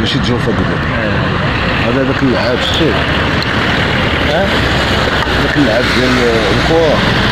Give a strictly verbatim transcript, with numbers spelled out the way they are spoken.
شي تجوفه دابا. هذا داك اللعاب شتيه، ها داك اللعاب ديال الكره